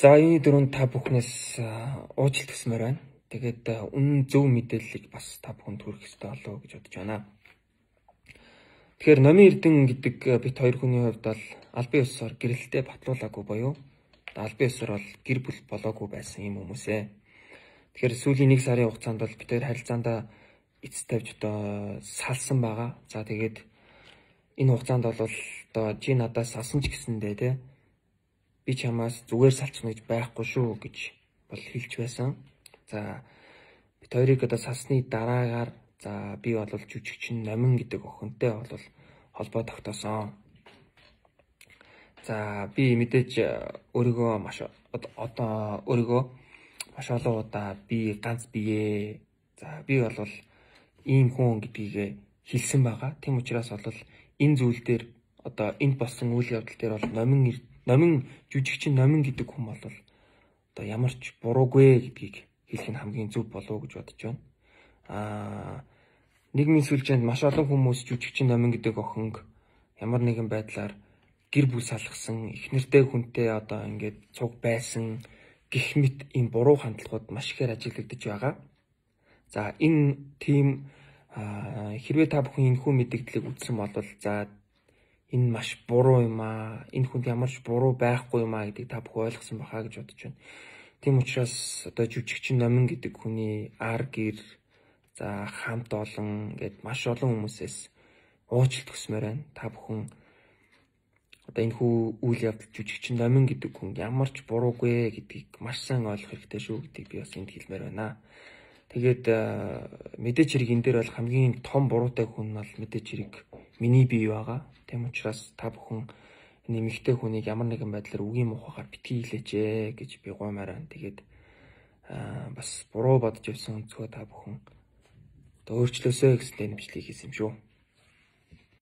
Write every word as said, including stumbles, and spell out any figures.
За энэ дөрөнд та бүхнээс уучлалт хүсмээр байна. Тэгээд үнэн зөв мэдээллийг бас та бүхэнд хүргэх ёстой болоо гэж бодож байна. Тэгэхээр Номын Эрдэнэ гэдэг бит хоёр хүний хувьд бол албан ёсоор гэрэлтэд батлуулаагүй буюу албан ёсоор бол гэр бүл болоогүй байсан юм хүмүүсээ. Тэгэхээр сүүлийн нэг сарын хугацаанд бол бит хоёр харилцаандаа эцэс тавьж одоо салсан байгаа. За тэгээд энэ хугацаанд бол одоо чи надаас асан ч гэсэндээ те би чамаас зүгээр салцна гэж байхгүй шүү гэж бол хэлж байсан. За бит хоёрыг одоо салсны дараагаар за би бол жүжигчин Номин гэдэг охинтой бол холбоо тогтоосон. За би мэдээж өөрийгөө маш одоо өөрийгөө маш олон удаа би ганц бие. За би бол ийм хүн гэдгийг хэлсэн байгаа. Тийм учраас бол энэ зүйл дээр одоо энд болсон үйл явдал дээр бол Номин Номин жүжигчин Номин гэдэг хүн бол одоо ямар ч буруугүй гэдгийг хэлэх нь хамгийн зөв болов уу гэж бодож байна. Аа нийгмийн сүлжээнд маш олон хүмүүс жүжигчин Номин гэдэг охинг ямар нэгэн байдлаар гэр бүл салгасан, их нэртэй хүнтэй одоо ингээд цуг байсан гэх мэт ийм буруу хандлагууд маш ихээр ажиглагдаж байгаа. За энэ тийм хэрвээ та бүхэн энэ хүн мэдээллийг үзсэн бол за энэ маш буруу юм аа. Энэ хүнд ямар ч буруу байхгүй юм аа гэдгийг та бүхэн ойлгосон бахаа гэж бодож байна. Тийм учраас одоо жүжигчин Номин гэдэг хүний ар гэр за хамт олон гэд маш олон хүмүүсээс уучлалт хүсмээр байна. Та бүхэн одоо энэ хүү үйл явдал жүжигчин Номин гэдэг хүн ямар ч буруугүй гэдгийг маш сайн ойлгох хэрэгтэй шүү гэдгийг би бас энд хэлмээр байна. Тэгээд мэдээч хэрэг энэ дээр бол хамгийн том буруутай хүн бол мэдээч хэрэг миний бие байгаа. Тийм учраас та бүхэн нэмэгтэй хүнийг ямар нэгэн байдлаар үгийн мухагаар битгий хэлээч ээ гэж би гуймаар байна. Тэгээд бас буруу бодож явсан өнцгөө та бүхэн өөрчлөөсэй гэсэн нэмжлэг хийсэн юм шүү.